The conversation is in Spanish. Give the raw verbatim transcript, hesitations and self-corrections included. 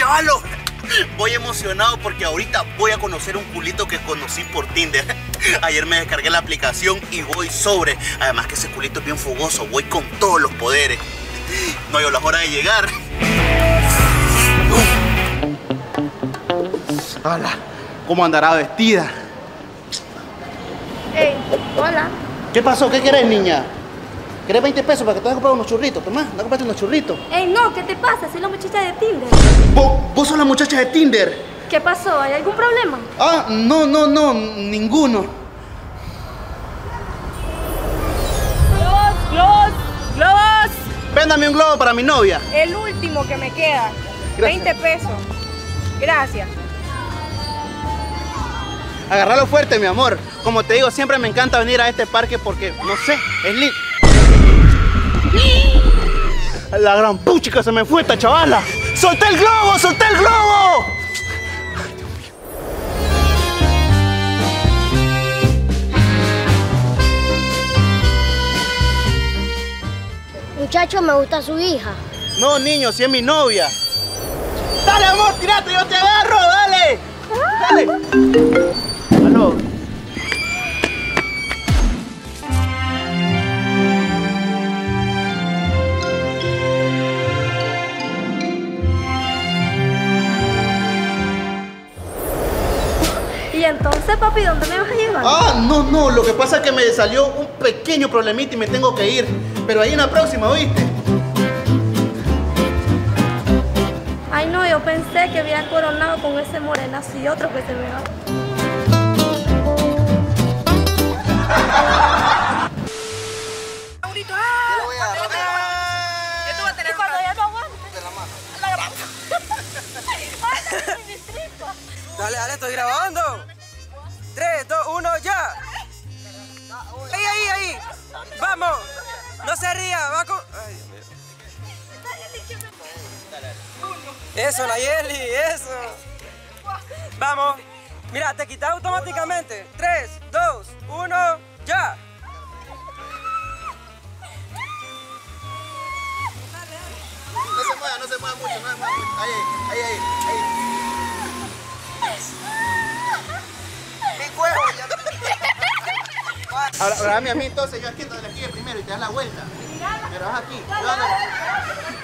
chavalo, voy emocionado porque ahorita voy a conocer un culito que conocí por Tinder. Ayer me descargué la aplicación y voy sobre. Además que ese culito es bien fogoso, voy con todos los poderes. No hay la hora de llegar. Hola, ¿cómo andará vestida? Ey, hola. ¿Qué pasó? ¿Qué querés, niña? ¿Querés veinte pesos para que te vayas a comprar unos churritos? Tomá, anda a comprarte unos churritos. Ey, no, ¿qué te pasa? Soy la muchacha de Tinder. ¿Vos, vos sos la muchacha de Tinder? ¿Qué pasó? ¿Hay algún problema? Ah, no, no, no, ninguno. ¡Globos! ¡Globos! ¡Globos! Véndame un globo para mi novia. El último que me queda. Gracias. veinte pesos. Gracias. Agárralo fuerte, mi amor. Como te digo, siempre me encanta venir a este parque porque, no sé, es lindo. La gran puchica se me fue esta chavala. ¡Solté el globo! ¡Solté el globo! Muchacho, me gusta su hija. No, niño, si es mi novia. ¡Dale, amor, tirate! ¡Yo te agarro! ¡Dale! ¡Dale! ¡Aló! Y entonces, papi, ¿dónde me vas a llevar? Ah, no, no, lo que pasa es que me salió un pequeño problemita y me tengo que ir. Pero ahí en la próxima, ¿oíste? Ay, no, yo pensé que había coronado con ese morenazo y otro que se me va. Maurito, ¡ah! Yo lo voy a agarrar. Ya tú vas a tener cuando ya no aguantes. De la mano. La gran... Dale, dale, estoy grabando. tres, dos, uno, ya. Ahí, ahí, ahí. Vamos. No se ría, va con... Ay, Dios mío. Eso, Nayeli, eso. Vamos. Mira, te quitas automáticamente. tres, dos, uno, ya. No se mueva, no se mueva mucho, no se mueva mucho. Ahí, ahí, ahí, ahí. Mi huevo, ya. Ahora, ahora a mí, a mí entonces, yo aquí, entonces le aquí primero y te das la vuelta. Pero vas aquí. Yo ando-